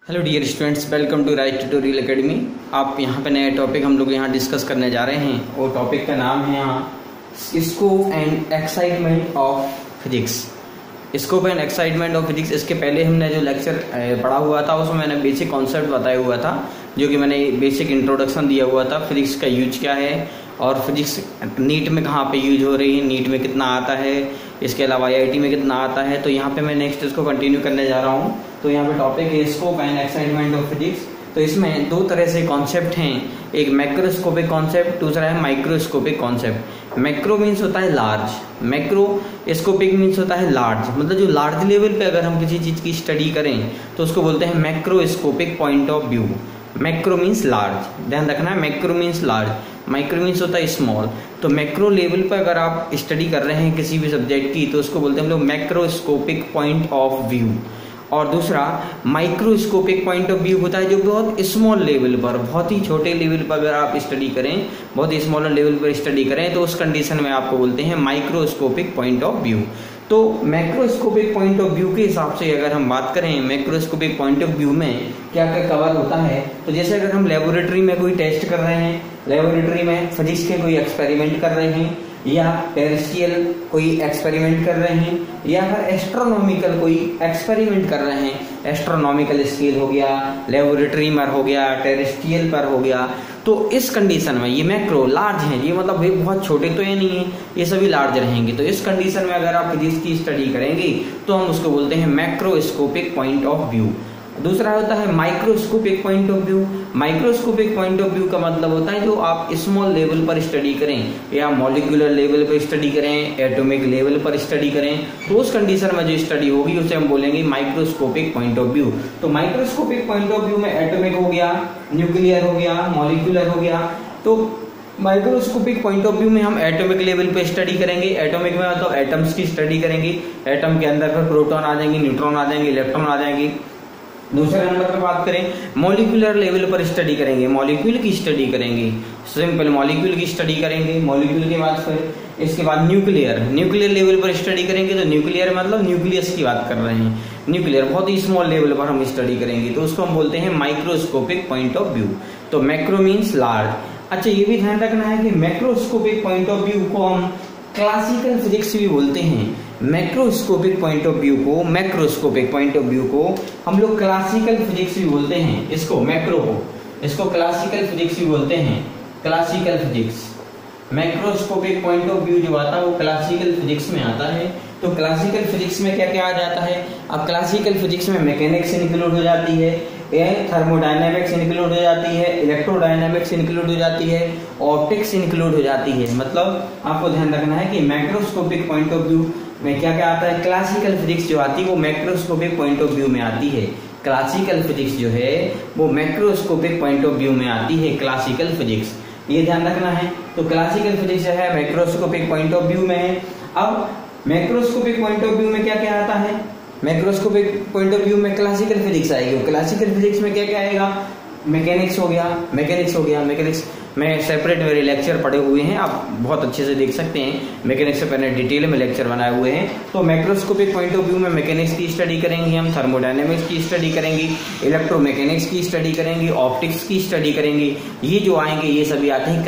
Hello dear students, welcome to right tutorial academy. आप यहाँ पे नया टॉपिक हम लोग यहाँ डिस्कस करने जा रहे हैं और टॉपिक का नाम है यहाँ scope and excitement of physics. Scope and excitement of physics. इसके पहले हमने जो लेक्चर पढ़ा हुआ था उसमें मैंने बेसिक कॉन्सेप्ट बताया हुआ था, जो कि मैंने बेसिक इंट्रोडक्शन दिया हुआ था। फिजिक्स का यूज क्या है और फिजिक्स नीट में कहाँ पे यूज हो रही है, नीट में कितना आता है, इसके अलावा आईआईटी में कितना आता है। तो यहाँ पे मैं नेक्स्ट इसको कंटिन्यू करने जा रहा हूँ। तो यहाँ पे टॉपिक है scope and excitement of physics. तो इसमें दो तरह से कॉन्सेप्ट हैं, एक मैक्रोस्कोपिक कॉन्सेप्ट, दूसरा है माइक्रोस्कोपिक कॉन्सेप्ट। मैक्रो मीन्स होता है लार्ज, मैक्रोस्कोपिक मीन्स होता है लार्ज, मतलब जो लार्ज लेवल पे अगर हम किसी चीज की स्टडी करें तो उसको बोलते हैं macroscopic point of view. Macro means large, ध्यान रखना है, macro means large, micro means होता है स्मॉल। तो मैक्रो लेवल पर अगर आप स्टडी कर रहे हैं किसी भी सब्जेक्ट की तो उसको बोलते हैं हम लोग मैक्रोस्कोपिक पॉइंट ऑफ व्यू। और दूसरा माइक्रोस्कोपिक पॉइंट ऑफ व्यू होता है जो बहुत स्मॉल लेवल पर, बहुत ही छोटे लेवल पर अगर आप स्टडी करें, बहुत ही स्मॉल लेवल पर स्टडी करें तो उस कंडीशन में आपको बोलते हैं माइक्रोस्कोपिक पॉइंट ऑफ व्यू। तो मैक्रोस्कोपिक पॉइंट ऑफ व्यू के हिसाब से अगर हम बात करें मैक्रोस्कोपिक पॉइंट ऑफ व्यू में क्या क्या कवर होता है, तो जैसे अगर हम लेबोरेटरी में कोई टेस्ट कर रहे हैं, लेबोरेटरी में फिजिक्स के कोई एक्सपेरिमेंट कर रहे हैं, या टेरेस्ट्रियल कोई एक्सपेरिमेंट कर रहे हैं, या फिर एस्ट्रोनॉमिकल कोई एक्सपेरिमेंट कर रहे हैं, एस्ट्रोनॉमिकल स्केल हो गया, लेबोरेटरी में हो गया, टेरेस्ट्रियल पर हो गया, तो इस कंडीशन में ये मैक्रो लार्ज हैं, ये मतलब ये बहुत छोटे तो ये नहीं है, ये सभी लार्ज रहेंगे। तो इस कंडीशन में अगर आप फिजिक्स की स्टडी करेंगे तो हम उसको बोलते हैं मैक्रोस्कोपिक पॉइंट ऑफ व्यू। दूसरा होता है microscopic point of view. Microscopic point of view का मतलब होता है जो आप स्मॉल लेवल पर स्टडी करें या मॉलिक्यूलर लेवल पर स्टडी करें, एटॉमिक लेवल पर स्टडी करें, तो उस कंडीशन में जो स्टडी होगी उसे हम बोलेंगे माइक्रोस्कोपिक पॉइंट ऑफ व्यू। तो माइक्रोस्कोपिक पॉइंट ऑफ व्यू में एटॉमिक हो गया, न्यूक्लियर हो गया, मॉलिक्यूलर हो गया। तो माइक्रोस्कोपिक पॉइंट ऑफ व्यू में हम एटॉमिक लेवल पे स्टडी करेंगे। एटॉमिक में तो एटम्स की स्टडी करेंगे, एटम के अंदर फिर प्रोटॉन आ जाएंगे, न्यूट्रॉन आ जाएंगे, इलेक्ट्रॉन आ जाएंगे। दूसरे नंबर पर बात करें मॉलिक्यूलर लेवल पर स्टडी करेंगे, मॉलिक्यूल की स्टडी करेंगे, सिंपल मॉलिक्यूल की स्टडी करेंगे। मॉलिक्यूल के बाद फिर इसके बाद न्यूक्लियर लेवल पर स्टडी करेंगे। तो न्यूक्लियर मतलब न्यूक्लियस की बात कर रहे हैं, न्यूक्लियर बहुत ही स्मॉल लेवल पर हम स्टडी करेंगे तो उसको हम बोलते हैं माइक्रोस्कोपिक पॉइंट ऑफ व्यू। तो मैक्रो मीन्स लार्ज। अच्छा, ये भी ध्यान रखना है कि मैक्रोस्कोपिक पॉइंट ऑफ व्यू को हम क्लासिकल फिजिक्स भी बोलते हैं। मैक्रोस्कोपिक पॉइंट ऑफ व्यू को, मैक्रोस्कोपिक पॉइंट ऑफ व्यू को हम लोग क्लासिकल फिजिक्स भी बोलते हैं। इसको मैक्रो को, इसको क्लासिकल फिजिक्स भी बोलते हैं, classical physics. Macroscopic point of view जो आता है वो क्लासिकल फिजिक्स में आता है। तो क्लासिकल फिजिक्स में क्या क्या आ जाता है? अब क्लासिकल फिजिक्स में मैकेनिक्स इंक्लूड हो जाती है, थर्मोडायनेमिक्स इंक्लूड हो जाती है, इलेक्ट्रोडायनेमिक्स इंक्लूड हो जाती है, ऑप्टिक्स इंक्लूड हो जाती है। मतलब आपको ध्यान रखना है कि मैक्रोस्कोपिक पॉइंट ऑफ व्यू में क्या क्या आता है। क्लासिकल फिजिक्स जो आती है वो मैक्रोस्कोपिक पॉइंट ऑफ व्यू में आती है। क्लासिकल फिजिक्स जो है वो मैक्रोस्कोपिक पॉइंट ऑफ व्यू में आती है, क्लासिकल फिजिक्स, ये ध्यान रखना है। तो क्लासिकल फिजिक्स जो है मैक्रोस्कोपिक पॉइंट ऑफ व्यू में है। अब मैक्रोस्कोपिक पॉइंट ऑफ व्यू में क्या क्या आता है? मैक्रोस्कोपिक पॉइंट ऑफ व्यू में क्लासिकल फिजिक्स आएगी। क्लासिकल फिजिक्स में क्या क्या आएगा? मैकेनिक्स हो गया, मैकेनिक्स में सेपरेट मेरे लेक्चर पड़े हुए हैं, आप बहुत अच्छे से देख सकते हैं। मैकेनिक्स से पहले डिटेल में लेक्चर बनाए हुए हैं। तो मैक्रोस्कोपिक पॉइंट ऑफ व्यू में मैकेनिक्स की स्टडी करेंगे हम, थर्मोडायनेमिक्स की स्टडी करेंगे, इलेक्ट्रोमैकेनिक्स की स्टडी करेंगे, ऑप्टिक्स की स्टडी करेंगे। ये जो आएंगे ये सभी आते हैं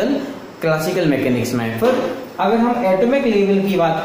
क्लासिकल मैकेनिक्स में। फिर अगर हम एटॉमिक लेवल की बात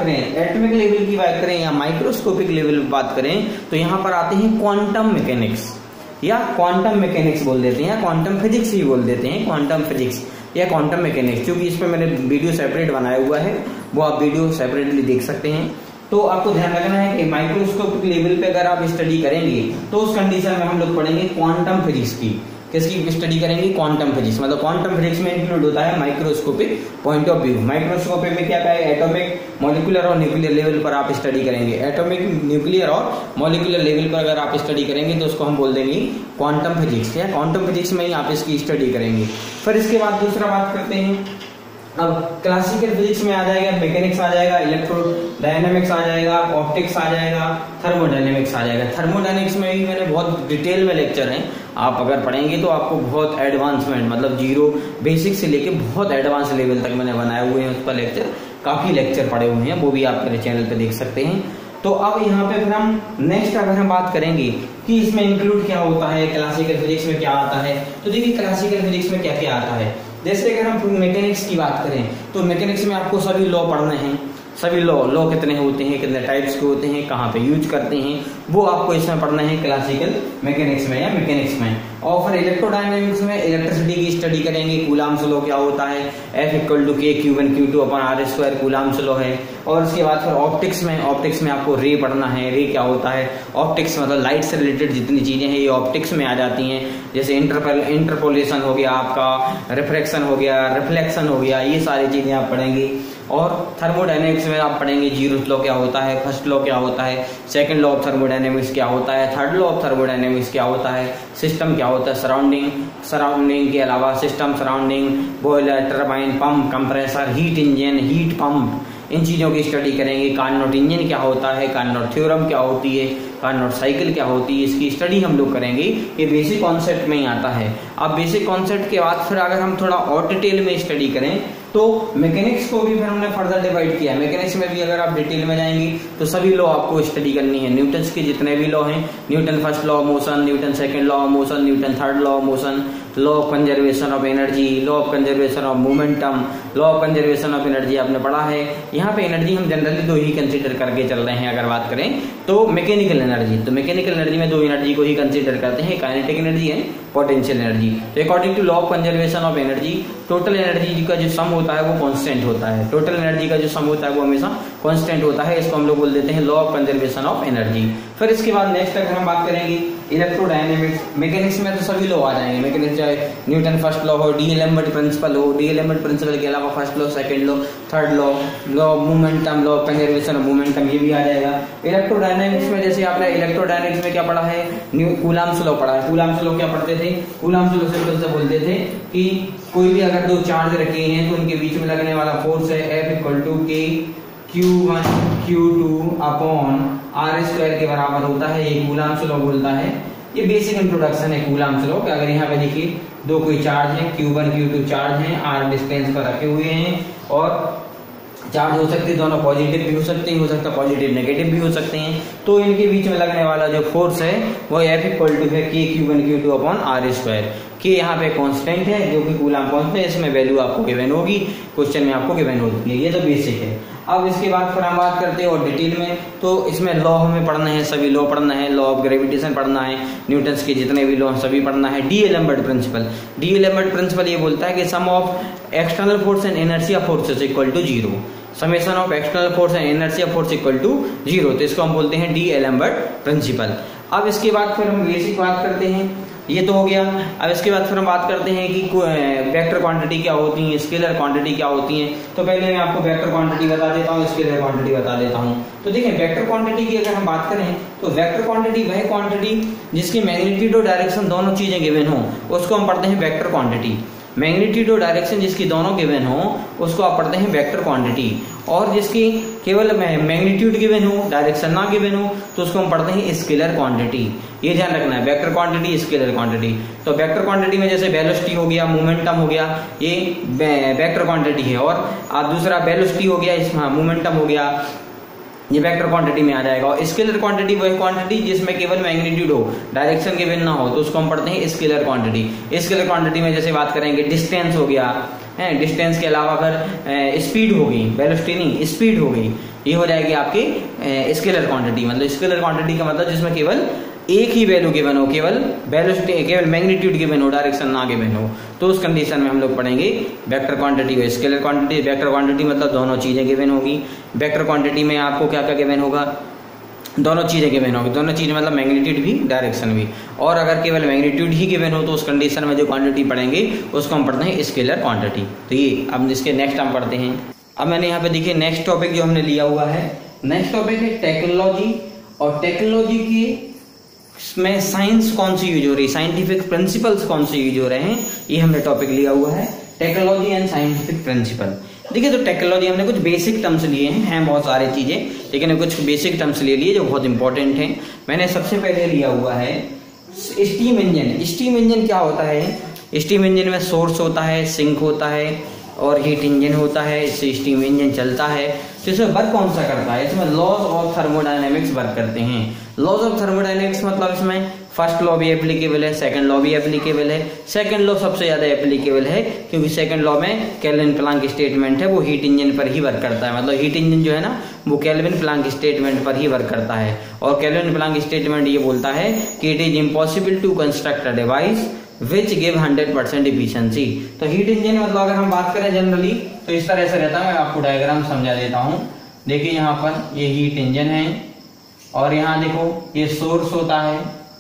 करें, या माइक्रोस्कोपिक लेवल की बात करें तो यहाँ पर आते हैं क्वांटम मैकेनिक्स, या क्वांटम मैकेनिक्स बोल देते हैं, या क्वांटम फिजिक्स भी बोल देते हैं, क्वांटम फिजिक्स या क्वांटम मैकेनिक्स। क्योंकि इस पर मैंने वीडियो सेपरेट बनाया हुआ है, वो आप वीडियो सेपरेटली देख सकते हैं। तो आपको ध्यान रखना है कि माइक्रोस्कोपिक लेवल पे अगर आप स्टडी करेंगे तो उस कंडीशन में हम लोग पढ़ेंगे क्वांटम फिजिक्स की। किसकी स्टडी करेंगे? Quantum physics. मतलब क्वांटम फिजिक्स में इंक्लूड होता है microscopic point of view. Microscopic में क्या क्या है? एटॉमिक, मॉलिक्यूलर और न्यूक्लियर लेवल पर आप स्टडी करेंगे। एटॉमिक, न्यूक्लियर और मॉलिक्यूलर लेवल पर अगर आप स्टडी करेंगे तो उसको हम बोल देंगे क्वांटम फिजिक्स, या क्वांटम फिजिक्स में ही आप इसकी स्टडी करेंगे। फिर इसके बाद दूसरा बात करते हैं, अब क्लासिकल फिजिक्स में आ जाएगा मैकेनिक्स आ जाएगा, इलेक्ट्रोडायनेमिक्स आ जाएगा, ऑप्टिक्स आ जाएगा, थर्मोडायनेमिक्स आ जाएगा। थर्मोडायनेमिक्स में भी मैंने बहुत डिटेल में लेक्चर हैं, आप अगर पढ़ेंगे तो आपको बहुत एडवांसमेंट, मतलब जीरो बेसिक से लेके बहुत एडवांस लेवल तक मैंने बनाए हुए हैं उस पर लेक्चर, काफी लेक्चर पड़े हुए हैं, वो भी आप मेरे चैनल पे देख सकते हैं। तो अब यहाँ पे फिर हम नेक्स्ट अगर हम बात करेंगे कि कि इसमें इंक्लूड क्या होता है, क्लासिकल फिजिक्स में क्या आता है। तो देखिए क्लासिकल फिजिक्स में क्या क्या आता है। जैसे अगर हम मैकेनिक्स की बात करें तो मैकेनिक्स में आपको सभी लॉ पढ़ने हैं, सभी लॉ कितने होते हैं, कितने टाइप्स के होते हैं, कहाँ पे यूज करते हैं, वो आपको इसमें पढ़ना है क्लासिकल मैकेनिक्स में या मैकेनिक्स में। और फिर इलेक्ट्रोडायनेमिक्स में इलेक्ट्रिसिटी की स्टडी करेंगे, कूलाम्स लॉ क्या होता है, F=K⁴ कूलाम्स लॉ है। और उसके बाद फिर ऑप्टिक्स में आपको रे पढ़ना है, रे क्या होता है। ऑप्टिक्स मतलब लाइट से रिलेटेड जितनी चीजें हैं ये ऑप्टिक्स में आ जाती हैं, जैसे इंटरपोलेशन हो गया आपका, रिफ्रैक्शन हो गया, रिफ्लेक्शन हो गया, ये सारी चीजें आप पढ़ेंगे। और थर्मोडायनेमिक्स में आप पढ़ेंगे जीरोथ लॉ क्या होता है, फर्स्ट लॉ क्या होता है, सेकंड लॉ ऑफ थर्मोडायनेमिक्स क्या होता है, थर्ड लॉ ऑफ थर्मोडायनेमिक्स क्या होता है, सिस्टम क्या होता है, सराउंडिंग के अलावा system, surrounding, boiler, turbine, pump, compressor, heat engine, heat pump, इन चीजों की स्टडी करेंगे। कार्नोट इंजन क्या होता है, कार्नोट थ्योरम क्या होती है, कार्नोट साइकिल क्या होती है, इसकी स्टडी हम लोग करेंगे। ये बेसिक कॉन्सेप्ट में ही आता है। अब बेसिक कॉन्सेप्ट के बाद फिर अगर हम थोड़ा और डिटेल में स्टडी करें तो मैकेनिक्स को भी फिर हमने फर्दर डिवाइड किया। मैकेनिक्स में भी अगर आप डिटेल में जाएंगे तो सभी लॉ आपको स्टडी करनी है। न्यूटन्स के जितने भी लॉ हैं, Newton first law of motion, Newton second law of motion, Newton third law of motion, law of conservation of energy, law of conservation of momentum, law of conservation of energy आपने पढ़ा है। यहाँ पे energy हम generally दो ही consider करके चल रहे हैं। अगर बात करें तो मैकेनिकल एनर्जी, तो मैकेनिकल एनर्जी में दो एनर्जी को ही कंसिडर करते हैं, kinetic energy and potential energy. तो according to law of conservation of energy, total energy का जो सम होता है वो कांस्टेंट होता है। टोटल एनर्जी का जो सम होता है वो हमेशा कांस्टेंट होता है। इसको हम लोग बोल देते हैं law of conservation of energy. फिर इसके बाद नेक्स्ट अगर हम बात करेंगे इलेक्ट्रोडायनेमिक्स, मैकेनिक्स में तो सभी लॉ आ जाएंगे। मैकेनिक्स चाहे न्यूटन फर्स्ट लॉ हो, डी-एलेम्बर्ट प्रिंसिपल हो, डी-एलेम्बर्ट प्रिंसिपल के अलावा first law, second law, third law, law of momentum, law of conservation of momentum, ये भी आ जाएगा। इलेक्ट्रोडायनेमिक्स में जैसे आपने इलेक्ट्रोडायनेमिक्स में क्या पढ़ा है, कूलाम्स लॉ पढ़ा है। कूलाम्स लॉ क्या पढ़ते थे, कूलाम्स लॉ सिंपल से बोलते थे कि कोई भी अगर दो चार्ज रखे हैं तो उनके बीच में लगने वाला फोर्स है F=K⁴ Q2 अपॉन R² के बराबर होता है। ये कूलाम्स लॉ बोलता है। ये बेसिक इंट्रोडक्शन है कूलाम्स लॉ। अगर यहाँ पे देखिए दो कोई चार्ज है, Q1 Q2 चार्ज है, R डिस्टेंस पर रखे हुए हैं और चार्ज हो सकते हैं, दोनों पॉजिटिव भी हो सकते हैं, हो सकता है पॉजिटिव नेगेटिव भी हो सकते हैं। तो इनके बीच में लगने वाला जो फोर्स है वो F=K⁴ Q2 अपॉन R²। कि यहाँ पे कांस्टेंट है जो कि कूलाम कांस्टेंट है, इसमें वैल्यू आपको गिवन होगी, क्वेश्चन में आपको गिवन होती है। ये तो बेसिक है। अब इसके बाद फिर हम बात करते हैं और डिटेल में, तो इसमें लॉ हमें पढ़ना है, सभी लॉ पढ़ना है। लॉ ऑफ ग्रेविटेशन पढ़ना है, न्यूटन्स के जितने भी लॉ सभी पढ़ना है। डी-एलेम्बर्ट प्रिंसिपल, डी-एलेम्बर्ट प्रिंसिपल ये बोलता है कि sum of external force and inertia forces equal to 0, summation of external force and inertia force equal to 0। तो इसको हम बोलते हैं डी-एलेम्बर्ट प्रिंसिपल। अब इसके बाद फिर हम बेसिक बात करते हैं, ये तो हो गया। अब इसके बाद फिर हम बात करते हैं कि वेक्टर क्वांटिटी क्या होती है, स्केलर क्वांटिटी क्या होती है। तो पहले मैं आपको वेक्टर क्वांटिटी बता देता हूँ, स्केलर क्वांटिटी बता देता हूँ। तो देखिए वेक्टर क्वांटिटी की अगर हम बात करें तो वेक्टर क्वांटिटी वह क्वांटिटी जिसकी मैग्नीट्यूड और डायरेक्शन दोनों चीजें गिवन हो, उसको हम पढ़ते हैं वेक्टर क्वांटिटी। मैग्नीट्यूड और डायरेक्शन जिसकी दोनों गिवन हो उसको आप पढ़ते हैं वेक्टर क्वांटिटी। और जिसकी केवल मैग्नीट्यूड गिवन हो, डायरेक्शन ना गिवन हो, तो उसको हम पढ़ते हैं स्केलर क्वांटिटी। ये ध्यान रखना है, वेक्टर क्वांटिटी, स्केलर क्वांटिटी। तो वेक्टर क्वांटिटी में जैसे वेलोसिटी हो गया, मोमेंटम हो गया, ये वेक्टर क्वांटिटी है। और दूसरा वेलोसिटी हो गया, इसमें मोमेंटम हो गया, ये वेक्टर क्वांटिटी में आ जाएगा। और स्केलर क्वांटिटी वह क्वांटिटी जिसमें केवल मैग्नीट्यूड हो, डायरेक्शन गिवन ना हो, तो उसको हम पढ़ते हैं स्केलर क्वांटिटी। स्केलर क्वांटिटी में जैसे बात करेंगे डिस्टेंस हो गया है, डिस्टेंस के अलावा अगर स्पीड हो गई, वेलोसिटी नहीं स्पीड हो गई, ये हो जाएगी आपकी स्केलर क्वांटिटी। मतलब स्केलर क्वांटिटी का मतलब जिसमें केवल एक ही वैल्यू गिवन हो, केवल वेलोसिटी, केवल मैग्नीट्यूड गिवन हो, डायरेक्शन ना गिवन हो, तो उस कंडीशन में हम लोग पढ़ेंगे वेक्टर क्वांटिटी और स्केलर क्वांटिटी। वेक्टर क्वांटिटी मतलब दोनों चीजें गिवन होगी। वेक्टर क्वांटिटी में आपको क्या क्या गिवन होगा, दोनों चीजें गिवन होगी। दोनों चीजें मतलब मैग्नीट्यूड भी, डायरेक्शन भी। और अगर केवल मैग्नीट्यूड ही गिवन हो तो उस कंडीशन में जो क्वांटिटी पढ़ेंगे उसको हम पढ़ते हैं स्केलर क्वांटिटी। तो ये अब इसके नेक्स्ट हम पढ़ते हैं। अब मैंने यहाँ पे देखिए नेक्स्ट टॉपिक जो हमने लिया हुआ है, नेक्स्ट टॉपिक है टेक्नोलॉजी। और टेक्नोलॉजी की में साइंस कौन सी यूज हो रही है, साइंटिफिक प्रिंसिपल्स कौन से यूज हो रहे हैं, ये हमने टॉपिक लिया हुआ है, टेक्नोलॉजी एंड साइंटिफिक प्रिंसिपल। देखिए तो टेक्नोलॉजी हमने कुछ बेसिक टर्म्स लिए हैं बहुत सारी चीजें, लेकिन कुछ बेसिक टर्म्स ले लिए जो बहुत इंपॉर्टेंट हैं। मैंने सबसे पहले लिया हुआ है स्टीम इंजन। स्टीम इंजन क्या होता है, स्टीम इंजन में सोर्स होता है, सिंक होता है और हीट इंजन होता है, इससे स्टीम इंजन चलता है। तो इसमें वर्क कौन सा करता है, इसमें लॉज ऑफ थर्मोडायनेमिक्स वर्क करते हैं। लॉज ऑफ थर्मोडायनेमिक्स मतलब इसमें फर्स्ट लॉ भी एप्लीकेबल है, सेकंड लॉ भी एप्लीकेबल है। सेकंड लॉ सबसे ज्यादा एप्लीकेबल है क्योंकि सेकंड लॉ में केल्विन प्लैंक स्टेटमेंट है, वो हीट इंजन पर ही वर्क करता है। मतलब हीट इंजन जो है ना वो केल्विन प्लैंक स्टेटमेंट पर ही वर्क करता है। और केल्विन प्लैंक स्टेटमेंट ये बोलता है कि it is impossible to construct a device which give 100% efficiency. तो हीट इंजन मतलब अगर हम बात करें जनरली तो इस तरह से रहता है। मैं आपको डायग्राम समझा देता हूँ। देखिए यहाँ पर ये हीट इंजन है और यहाँ देखो ये सोर्स होता है,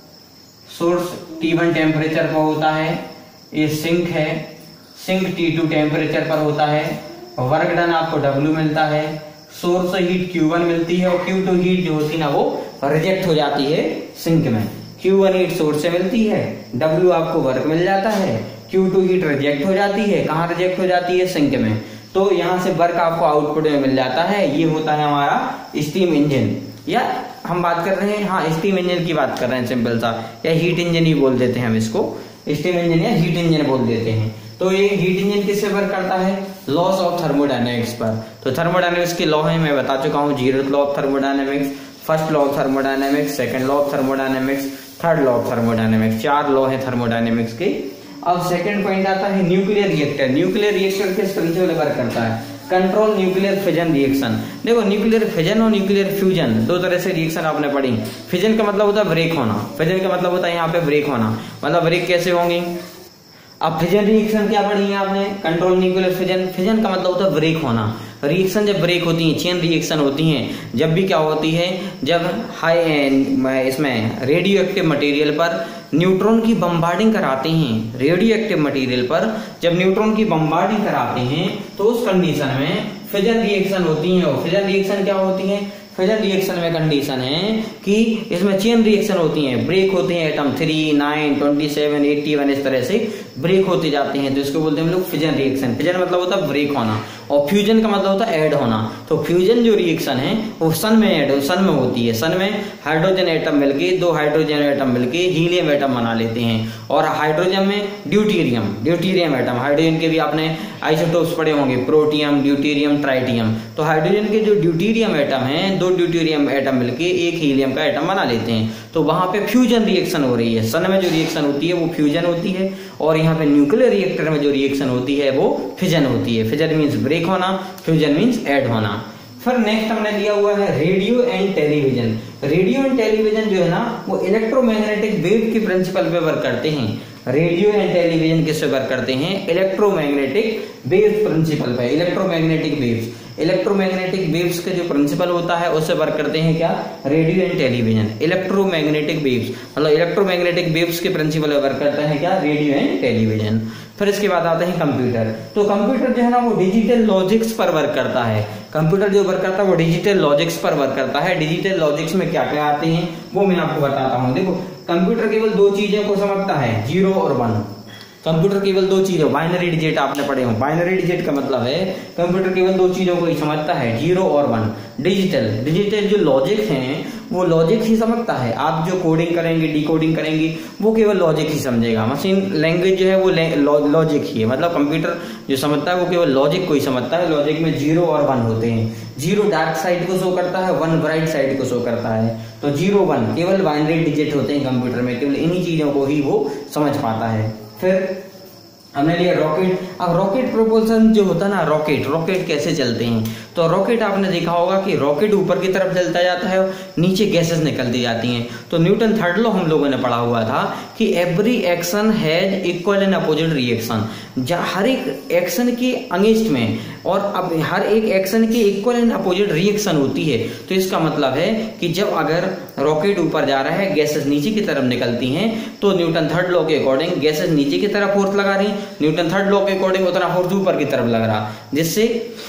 सोर्स T1 टेम्परेचर पर होता है। ये सिंक है, सिंक T2 टेम्परेचर पर होता है। वर्क डन आपको W मिलता है, सोर्स हीट Q1 मिलती है और Q2 हीट जो होती है ना वो रिजेक्ट हो जाती है सिंक में। Q1 हीट सोर्स से मिलती है, W आपको वर्क मिल जाता है, Q2 हीट रिजेक्ट हो जाती है। कहाँ रिजेक्ट हो जाती है? सिंक में। तो यहाँ से वर्क आपको आउटपुट में मिल जाता है। ये होता है हमारा स्टीम इंजन, या हम बात कर रहे हैं हाँ स्टीम इंजन की बात कर रहे हैं सिंपल सा, या हीट इंजन ही बोल देते हैं हम इसको, स्टीम इंजन या हीट इंजन बोल देते हैं। तो ये हीट इंजन किससे वर्क करता है? लॉस ऑफ थर्मोडायनेमिक्स पर। तो थर्मोडायनेमिक्स के लॉ है, मैं बता चुका हूँ। 0th law of thermodynamics, first law of thermodynamics, second law of thermodynamics, third law of thermodynamics. 4 law है थर्मोडायनेमिक्स के। अब सेकंड पॉइंट आता है न्यूक्लियर रिएक्टर। न्यूक्लियर रिएक्टर किस प्रिंसिपल पर वर्क करता है? Control nuclear fission reaction. देखो न्यूक्लियर फिजन और न्यूक्लियर फ्यूजन दो तरह से रिएक्शन आपने पढ़ी। फिजन का मतलब होता है ब्रेक होना, फिजन का मतलब होता है यहाँ पे ब्रेक होना। मतलब ब्रेक कैसे होंगे? अब फिजन रिएक्शन क्या पढ़ी है आपने? Control nuclear fission. फिजन का मतलब होता है ब्रेक होना। रिएक्शन जब ब्रेक होती है, चेन रिएक्शन होती हैं, जब भी क्या होती है, जब हाई इसमें रेडियो एक्टिव मटेरियल पर न्यूट्रॉन की बम्बार्डिंग कराते हैं, रेडियो एक्टिव मटेरियल पर जब न्यूट्रॉन की बम्बार्डिंग कराते हैं तो उस कंडीशन में फिजन रिएक्शन होती है। और फिजन रिएक्शन क्या होती है? फिजन रिएक्शन में कंडीशन है कि इसमें चेन रिएक्शन होती है, ब्रेक होते हैं एटम 3, 9, 27, 81 इस तरह से ब्रेक होते जाते हैं। तो इसको बोलते हैं हम लोग फिजन रिएक्शन। फिजन मतलब होता है ब्रेक होना और फ्यूजन का मतलब होता है ऐड होना। तो फ्यूजन जो रिएक्शन है वो सन में होती है। सन में हाइड्रोजन एटम मिलके, 2 हाइड्रोजन एटम मिलके हीलियम एटम बना लेते हैं। और हाइड्रोजन में ड्यूटीरियम एटम। हाइड्रोजन के भी आपने आइसोटोप्स पढ़े होंगे, प्रोटियम, ड्यूटीरियम, ट्राइटियम। तो हाइड्रोजन के जो ड्यूटीरियम एटम है, 2 ड्यूटीरियम एटम मिलके एक हीलियम का एटम बना लेते हैं। तो वहां पे फ्यूजन रिएक्शन हो रही है। सन में जो रिएक्शन होती है वो फ्यूजन होती है और यहाँ पे न्यूक्लियर रिएक्टर में जो रिएक्शन होती है वो फिजन होती है। फिजन मीन्स ब्रेक होना, फ्यूजन मीन्स ऐड होना। फिर नेक्स्ट हमने लिया हुआ है radio and television. Radio and television जो है ना वो इलेक्ट्रोमैग्नेटिक वेव के प्रिंसिपल पे वर्क करते हैं। रेडियो एंड टेलीविजन किससे वर्क करते हैं? इलेक्ट्रोमैग्नेटिक वेव प्रिंसिपल पे। इलेक्ट्रोमैग्नेटिक वेव्स का जो प्रिंसिपल होता है उससे वर्क करते हैं क्या? Radio and television. Electromagnetic waves मतलब इलेक्ट्रोमैग्नेटिक वेव्स के प्रिंसिपल पे वर्क करता है क्या? Radio and television. फिर इसके बाद आते हैं कंप्यूटर। तो कंप्यूटर जो है ना वो डिजिटल लॉजिक्स पर वर्क करता है। कंप्यूटर जो वर्क करता है वो डिजिटल लॉजिक्स पर वर्क करता है। डिजिटल लॉजिक्स में क्या क्या आते हैं वो मैं आपको बताता हूँ। देखो कंप्यूटर केवल 2 चीजों को समझता है, 0 और 1। कंप्यूटर केवल 2 चीजों, बाइनरी डिजिट आपने पढ़े हो। बाइनरी डिजिट का मतलब है कंप्यूटर केवल 2 चीजों को ही समझता है, 0 और 1। डिजिटल जो लॉजिक हैं वो लॉजिक ही समझता है। आप जो कोडिंग करेंगे, डिकोडिंग करेंगे वो केवल लॉजिक ही समझेगा। मशीन लैंग्वेज जो है वो लॉजिक ही है। मतलब कंप्यूटर जो समझता है वो केवल लॉजिक को ही समझता है। लॉजिक में 0 और 1 होते हैं। 0 डार्क साइड को शो करता है, 1 ब्राइट साइड को शो करता है। तो 0, 1 केवल बाइनरी डिजिट होते हैं कंप्यूटर में। केवल इन्हीं चीजों को ही वो समझ पाता है। फिर हमने लिया रॉकेट। अब रॉकेट प्रोपल्सन जो होता है ना, रॉकेट कैसे चलते हैं? तो रॉकेट आपने देखा होगा कि रॉकेट ऊपर की तरफ चलता जाता है और नीचे गैसेस निकलती जाती हैं। तो न्यूटन थर्ड लॉ हम लोगों ने पढ़ा हुआ था कि every action has equal and opposite reaction. हर एक एक्शन के अगेंस्ट में और अब हर एक एक्शन के इक्वल एंड अपोजिट रिएक्शन होती है। तो इसका मतलब है कि जब अगर रॉकेट ऊपर जा रहा है, गैसेस नीचे की तरफ निकलती हैं, तो न्यूटन थर्ड लॉ के अकॉर्डिंग गैसेस नीचे की तरफ फोर्स लगा रही, न्यूटन थर्ड लॉ के अकॉर्डिंग उतना फोर्स ऊपर की तरफ लग रहा, जिससे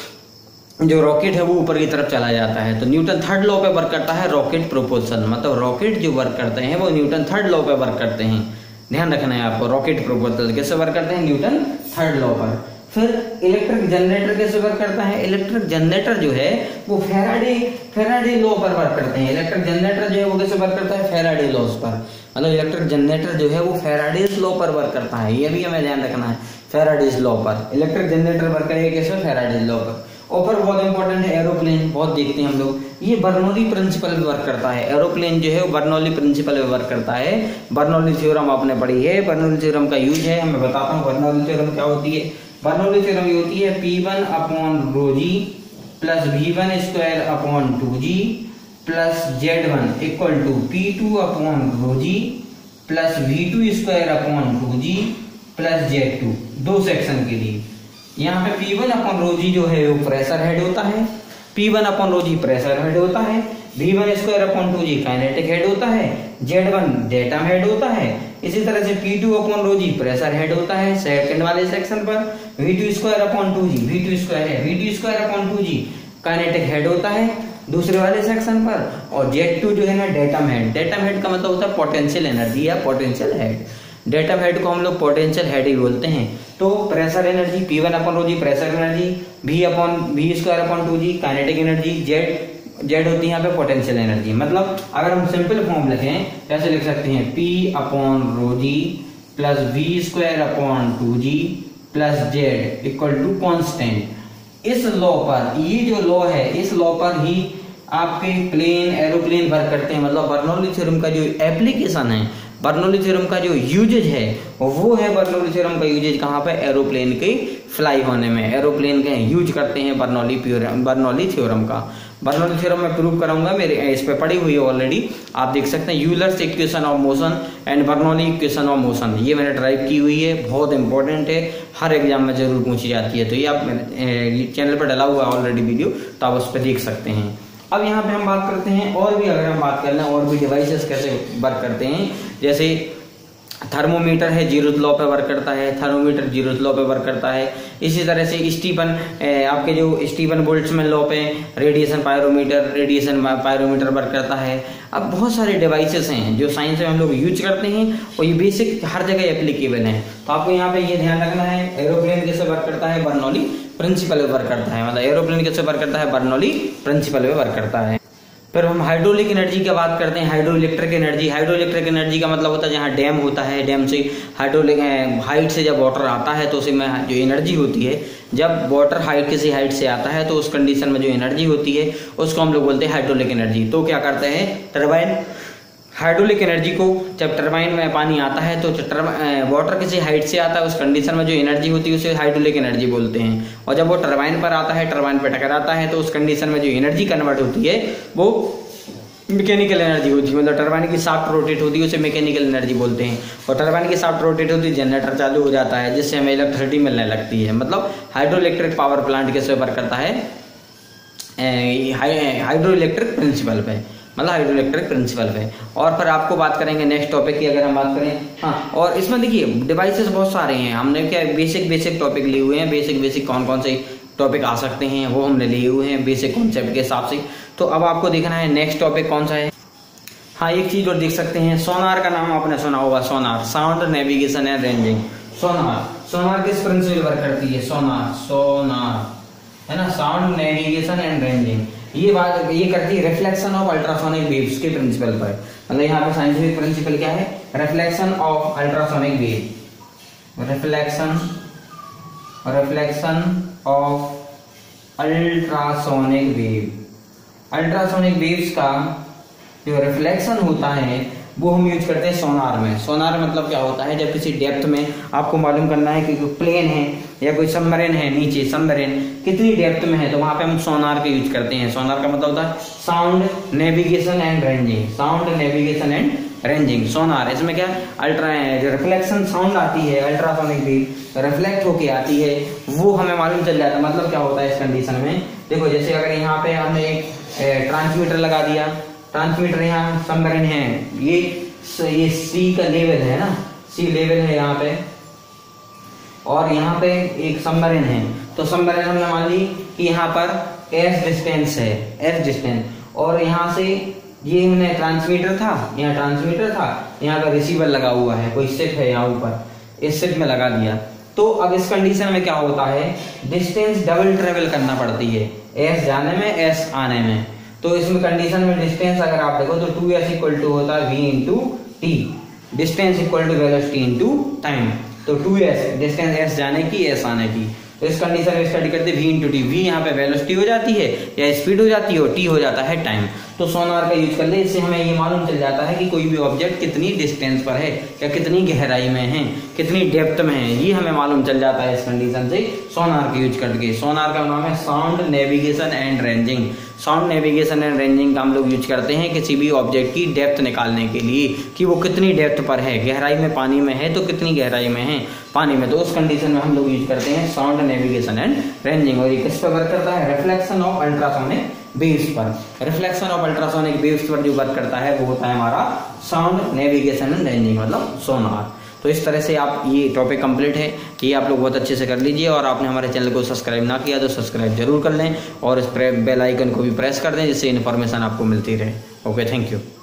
जो रॉकेट है वो ऊपर की तरफ चला जाता है। तो न्यूटन थर्ड लॉ पे वर्क करता है रॉकेट प्रोपल्सन। मतलब रॉकेट जो वर्क करते हैं वो न्यूटन थर्ड लॉ पे वर्क करते हैं। ध्यान रखना है आपको। रॉकेट प्रोपल्सन कैसे वर्क करते हैं? न्यूटन थर्ड लॉ पर। फिर इलेक्ट्रिक जनरेटर कैसे वर्क करता है? इलेक्ट्रिक जनरेटर जो है वो फेराडे लॉ पर वर्क करते हैं। इलेक्ट्रिक जनरेटर जो है वो कैसे वर्क करता है? फेराडे लॉज पर। मतलब इलेक्ट्रिक जनरेटर जो है वो फेराडेज लॉ पर वर्क करता है। ये भी हमें ध्यान रखना है, फेराडेज लॉ पर। इलेक्ट्रिक जनरेटर वर्क करेगा कैसे? फेराडेज लॉ पर। और फिर बहुत इंपॉर्टेंट है एरोप्लेन, बहुत देखते हैं हम लोग, ये बर्नौली प्रिंसिपल पे वर्क करता है। एरोप्लेन जो है वो बर्नौली प्रिंसिपल पे वर्क करता है। बर्नौली थ्योरम आपने पढ़ी है, बर्नौली थ्योरम का यूज है, मैं बताता हूँ बर्नौली थ्योरम क्या होती है। बर्नौली थ्योरम ये होती है P1 upon rho g plus V1 square upon 2G plus Z1 equal to P2 upon rho g plus V2 square upon 2G plus Z2, दो सेक्शन के लिए। यहाँ पे P1 अपॉन रो जी जो है वो प्रेशर हेड होता है, P1 upon rho g pressure head होता है, V1 square upon 2G kinetic head होता है, Z1 डेटम हेड होता है। इसी तरह से P2 upon rho g pressure head होता है सेकंड वाले सेक्शन पर, V2 square upon 2G, V2 square है, V2 square upon 2G kinetic head होता है दूसरे वाले सेक्शन पर, और Z2 जो है ना डेटम हेड। डेटम हेड का मतलब होता है पोटेंशियल एनर्जी या पोटेंशियल हेड। डेटम हेड को हम लोग पोटेंशियल हेड ही बोलते हैं। तो pressure energy P1 upon rho g pressure energy, V square upon 2G kinetic energy, Z होती है यहाँ पे पोटेंशियल एनर्जी। मतलब अगर हम सिंपल फॉर्म लिखें कैसे लिख सकते हैं, P upon rho g plus V square upon 2G plus Z equal to constant. इस लॉ पर, ये जो लॉ है इस लॉ पर ही आपके प्लेन एरोप्लेन वर्क करते हैं। मतलब बर्नौली थ्योरम का जो एप्लीकेशन है, बर्नौली थ्योरम का जो यूजेज है वो है, बर्नौली थ्योरम का यूजेज कहाँ पे, एरोप्लेन के फ्लाई होने में, एरोप्लेन के यूज करते हैं बर्नौली थ्योरम का। बर्नौली थ्योरम मैं प्रूव कराऊंगा, मेरे इस पे पड़ी हुई है ऑलरेडी, आप देख सकते हैं। Euler's equation of motion and Bernoulli equation of motion, ये मैंने ड्राइव की हुई है, बहुत इंपॉर्टेंट है, हर एग्जाम में जरूर पूछी जाती है। तो ये आप चैनल पर डला हुआ है ऑलरेडी वीडियो, तो आप उस पर देख सकते हैं। अब यहाँ पे हम बात करते हैं और भी, अगर हम बात कर लें और भी डिवाइसेस कैसे वर्क करते हैं, जैसे थर्मोमीटर है जीरोथ लॉ पे वर्क करता है, थर्मोमीटर जीरोथ लॉ पे वर्क करता है। इसी तरह से स्टीफन, आपके जो स्टीफन बोल्ट्जमैन लॉ पे रेडिएशन पायरोमीटर वर्क करता है। अब बहुत सारे डिवाइसेस हैं जो साइंस में हम लोग यूज करते हैं और ये बेसिक हर जगह एप्लीकेबल है। तो आपको यहाँ पे ये ध्यान रखना है, एरोप्लेन कैसे वर्क करता है, बर्नौली प्रिंसिपल पे वर्क करता है। मतलब एरोप्लेन कैसे वर्क करता है, बर्नौली प्रिंसिपल पे वर्क करता है। फिर हम हाइड्रोलिक एनर्जी की बात करते हैं, हाइड्रोइलेक्ट्रिक एनर्जी। हाइड्रोइलेक्ट्रिक एनर्जी का मतलब होता है जहाँ डैम होता है, डैम से हाइड्रोलिक हाइट से जब वाटर आता है तो उसमें जो एनर्जी होती है, जब वाटर हाइट किसी हाइट से आता है तो उस कंडीशन में जो एनर्जी होती है उसको हम लोग बोलते हैं हाइड्रोलिक एनर्जी। तो क्या करते हैं, टरबाइन हाइड्रोलिक एनर्जी को, जब टरबाइन में पानी आता है तो वाटर किसी हाइट से आता है, उस कंडीशन में जो एनर्जी होती है उसे हाइड्रोलिक एनर्जी बोलते हैं। और जब वो टरबाइन पर आता है, टरबाइन पर टकराता है, तो उस कंडीशन में जो एनर्जी कन्वर्ट होती है वो मैकेनिकल एनर्जी होती है। मतलब टरबाइन की शाफ्ट रोटेट होती है, उसे मैकेनिकल एनर्जी बोलते हैं। और टरबाइन की शाफ्ट रोटेट होती है, जनरेटर चालू हो जाता है जिससे हमें इलेक्ट्रिसिटी मिलने लगती है। मतलब हाइड्रोइलेक्ट्रिक पावर प्लांट कैसे वर्क करता है, हाइड्रोइलेक्ट्रिक प्रिंसिपल पे, मतलब हाइड्रोइलेक्ट्रिक प्रिंसिपल पे। और फिर आपको बात करेंगे नेक्स्ट टॉपिक की, अगर हम बात करें, हाँ, और इसमें देखिए डिवाइसेस बहुत सारे हैं। हमने क्या बेसिक टॉपिक लिए हुए हैं, बेसिक कौन कौन से टॉपिक आ सकते हैं वो हमने लिए हुए हैं बेसिक कॉन्सेप्ट के हिसाब से। तो अब आपको देखना है नेक्स्ट टॉपिक कौन सा है। हाँ, एक चीज और देख सकते हैं, सोनार का नाम आपने सुना होगा, sonar, sound navigation and ranging. Sonar किस प्रिंसिपल पर करती है, सोनार है ना, साउंड नेविगेशन एंड रेंजिंग। ये करती है रिफ्लेक्शन ऑफ अल्ट्रासोनिक वेव्स के प्रिंसिपल पर। मतलब यहाँ पे साइंटिफिक प्रिंसिपल क्या है, reflection of ultrasonic wave, reflection of ultrasonic wave. Ultrasonic waves का जो रिफ्लेक्शन होता है वो हम यूज करते हैं सोनार में। सोनार मतलब क्या होता है, जब किसी डेप्थ में आपको मालूम करना है कि कोई प्लेन है या कोई सबमरीन है, नीचे सबमरीन कितनी डेप्थ में है, तो वहां पे हम सोनार का यूज करते हैं। सोनार का मतलब होता है sound navigation and ranging, sound navigation and ranging, sonar. इसमें क्या जो रिफ्लेक्शन साउंड आती है, अल्ट्रासोनिक वेव रिफ्लेक्ट होके आती है, वो हमें मालूम चल जाता है। मतलब क्या होता है इस कंडीशन में, देखो जैसे अगर यहाँ पे हमने एक ट्रांसमीटर लगा दिया, ट्रांसमीटर यहाँ सबमरीन है, ये सी का लेवल है ना, सी लेवल है यहाँ पे, और यहाँ पे एक सबमरीन है। तो सबमरीन हमने मान ली कि यहाँ पर एस डिस्टेंस है, एस डिस्टेंस, और यहाँ से ये हमने ट्रांसमीटर था, यहाँ ट्रांसमीटर था, यहाँ का रिसीवर लगा हुआ है, कोई शिप है यहाँ ऊपर, इस शिप में लगा दिया। तो अब इस कंडीशन में क्या होता है, डिस्टेंस डबल ट्रेवल करना पड़ती है, एस जाने में एस आने में। तो इसमें कंडीशन में डिस्टेंस अगर आप देखो तो 2s इक्वल टू होता है v into t, distance equal to velocity into time. तो 2s डिस्टेंस s जाने की, s आने की, तो इस कंडीशन में स्टडी करते v इंटू टी। v यहाँ पे वेलोसिटी हो जाती है या स्पीड हो जाती है और t हो जाता है टाइम। तो सोनार का यूज कर ले, इससे हमें ये मालूम चल जाता है कि कोई भी ऑब्जेक्ट कितनी डिस्टेंस पर है या कितनी गहराई में है, कितनी डेप्थ में है, ये हमें मालूम चल जाता है इस कंडीशन से सोनार का यूज करके। सोनार का नाम है sound navigation and ranging. Sound navigation and ranging का हम लोग यूज करते हैं किसी भी ऑब्जेक्ट की डेप्थ निकालने के लिए कि वो कितनी डेप्थ पर है, गहराई में पानी में है तो कितनी गहराई में है पानी में, तो उस कंडीशन में हम लोग यूज करते हैं साउंड नेविगेशन एंड रेंजिंग। और ये किस पर वर्क करता है? रिफ्लेक्शन ऑफ अल्ट्रासोनिक वेव्स पर। रिफ्लेक्शन ऑफ अल्ट्रासोनिक वेव्स पर जो वर्क करता है वो होता है हमारा साउंड नेविगेशन एंड रेंजिंग मतलब सोनार। तो इस तरह से आप ये टॉपिक कंप्लीट है कि आप लोग बहुत अच्छे से कर लीजिए। और आपने हमारे चैनल को सब्सक्राइब ना किया तो सब्सक्राइब जरूर कर लें और इस बेल आइकन को भी प्रेस कर दें जिससे इन्फॉर्मेशन आपको मिलती रहे। Okay, thank you.